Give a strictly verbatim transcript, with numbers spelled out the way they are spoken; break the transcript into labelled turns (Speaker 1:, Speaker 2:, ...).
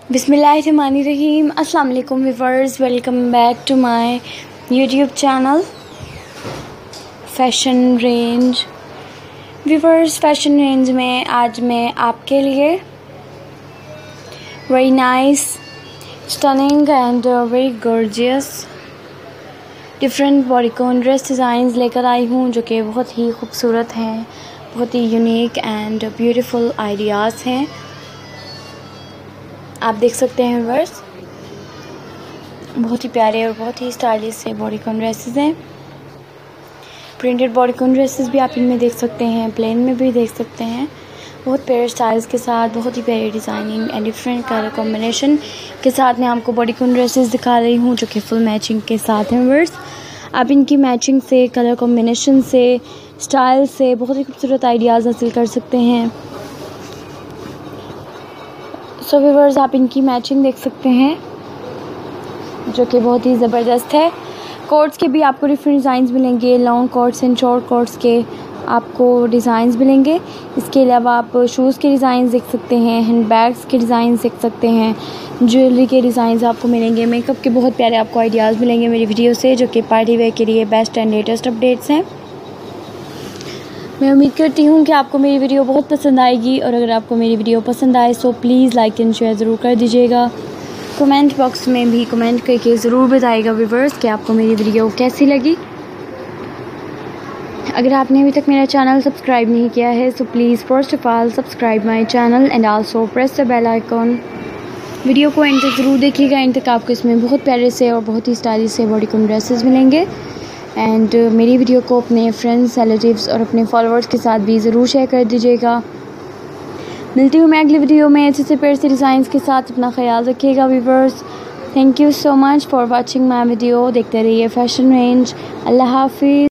Speaker 1: बिस्मिल्लाहिर्रहमानिर्रहीम। अस्सलाम वालेकुम viewers, welcome back to my YouTube channel fashion range. Viewers, fashion range में आज मैं आपके लिए very nice, stunning and very gorgeous different bodycon dress designs लेकर आई हूँ जो कि बहुत ही खूबसूरत हैं, बहुत ही यूनिक एंड ब्यूटीफुल आइडियाज़ हैं। आप देख सकते हैं व्यूअर्स, बहुत ही प्यारे और बहुत ही स्टाइलिश से बॉडीकॉन ड्रेसेस हैं। प्रिंटेड बॉडीकॉन ड्रेसेस भी आप इनमें देख सकते हैं, प्लेन में भी देख सकते हैं। बहुत प्यारे स्टाइल्स के साथ, बहुत ही प्यारी designing and different colour combination के साथ मैं आपको बॉडीकॉन ड्रेसेस दिखा रही हूँ जो कि फुल मैचिंग के साथ हैं व्यूअर्स। आप इनकी मैचिंग से, कलर कॉम्बिनेशन से, स्टाइल से बहुत ही खूबसूरत आइडियाज़ हासिल कर सकते हैं। सो व्यूअर्स, आप इनकी मैचिंग देख सकते हैं जो कि बहुत ही ज़बरदस्त है। कोट्स के भी आपको डिफरेंट डिज़ाइंस मिलेंगे, long coats and short coats के आपको डिज़ाइंस मिलेंगे। इसके अलावा आप शूज़ के डिज़ाइंस देख सकते हैं, हैंड बैग्स के डिज़ाइंस देख सकते हैं, ज्वेलरी के डिज़ाइंस आपको मिलेंगे, मेकअप के बहुत प्यारे आपको आइडियाज़ मिलेंगे मेरी वीडियो से, जो कि पार्टी वेयर के लिए बेस्ट एंड लेटेस्ट अपडेट्स हैं। मैं उम्मीद करती हूँ कि आपको मेरी वीडियो बहुत पसंद आएगी, और अगर आपको मेरी वीडियो पसंद आए तो प्लीज़ लाइक एंड शेयर ज़रूर कर दीजिएगा। कमेंट बॉक्स में भी कमेंट करके ज़रूर बताइएगा व्यूअर्स कि आपको मेरी वीडियो कैसी लगी। अगर आपने अभी तक मेरा चैनल सब्सक्राइब नहीं किया है तो please first of all subscribe my channel and also press the bell icon. Video को एंड तक ज़रूर देखिएगा, एंड तक आपको इसमें बहुत प्यारे से और बहुत ही स्टाइलिश से बॉडीकॉन ड्रेसेस मिलेंगे। एंड uh, मेरी वीडियो को अपने फ्रेंड्स, रिलेटिव्स और अपने फॉलोअर्स के साथ भी ज़रूर शेयर कर दीजिएगा। मिलती हूँ मैं अगली वीडियो में अच्छे से प्यारे से डिज़ाइंस के साथ। अपना ख्याल रखिएगा viewers. Thank you so much for watching my video. देखते रहिए फ़ैशन रेंज। अल्लाह हाफिज़।